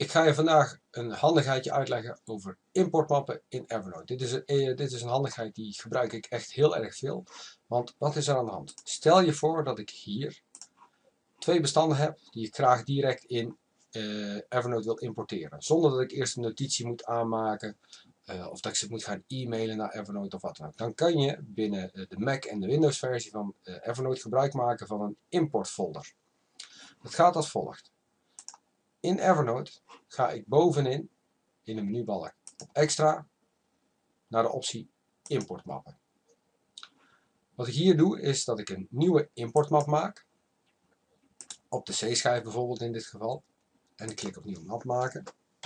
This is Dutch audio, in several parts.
Ik ga je vandaag een handigheidje uitleggen over importmappen in Evernote. Dit is een handigheid die gebruik ik echt heel erg veel. Want wat is er aan de hand? Stel je voor dat ik hier twee bestanden heb die ik graag direct in Evernote wil importeren. Zonder dat ik eerst een notitie moet aanmaken of dat ik ze moet gaan e-mailen naar Evernote of wat dan ook. Dan kan je binnen de Mac en de Windows versie van Evernote gebruik maken van een importfolder. Het gaat als volgt. In Evernote ga ik bovenin in de menubalk op extra naar de optie importmappen. Wat ik hier doe is dat ik een nieuwe importmap maak. Op de C-schijf bijvoorbeeld in dit geval. En ik klik op nieuwe map maken.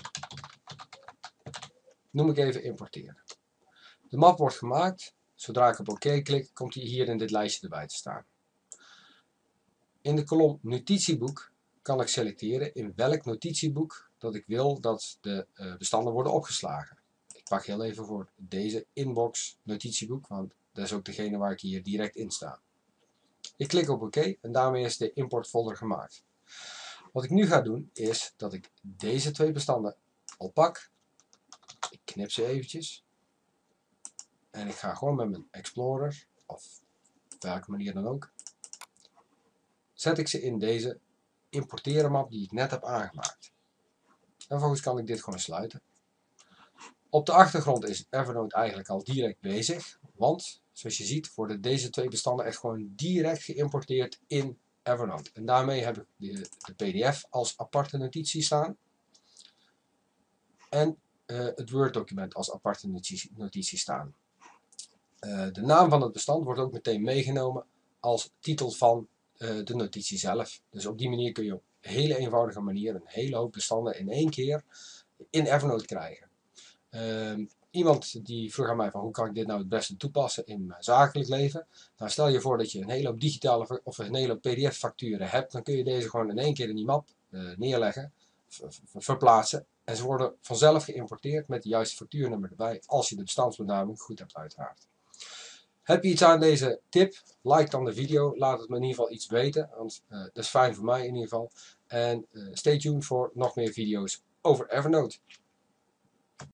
Noem ik even importeren. De map wordt gemaakt. Zodra ik op oké klik komt hij hier in dit lijstje erbij te staan. In de kolom notitieboek kan ik selecteren in welk notitieboek dat ik wil dat de bestanden worden opgeslagen. Ik pak heel even voor deze inbox notitieboek, want dat is ook degene waar ik hier direct in sta. Ik klik op oké en daarmee is de importfolder gemaakt. Wat ik nu ga doen is dat ik deze twee bestanden oppak. Ik knip ze eventjes. En ik ga gewoon met mijn Explorer, of op welke manier dan ook, zet ik ze in deze importeren map die ik net heb aangemaakt. En vervolgens kan ik dit gewoon sluiten. Op de achtergrond is Evernote eigenlijk al direct bezig, want zoals je ziet worden deze twee bestanden echt gewoon direct geïmporteerd in Evernote. En daarmee heb ik de PDF als aparte notitie staan en het Word document als aparte notitie staan. De naam van het bestand wordt ook meteen meegenomen als titel van de notitie zelf. Dus op die manier kun je op een hele eenvoudige manier een hele hoop bestanden in één keer in Evernote krijgen. Iemand die vroeg aan mij van hoe kan ik dit nou het beste toepassen in mijn zakelijk leven. Nou, stel je voor dat je een hele hoop digitale of een hele hoop PDF facturen hebt. Dan kun je deze gewoon in één keer in die map neerleggen, verplaatsen. En ze worden vanzelf geïmporteerd met de juiste factuurnummer erbij. Als je de bestandsbenaming goed hebt uiteraard. Heb je iets aan deze tip? Like dan de video. Laat het me in ieder geval iets weten. Want dat is fijn voor mij in ieder geval. En stay tuned voor nog meer video's over Evernote.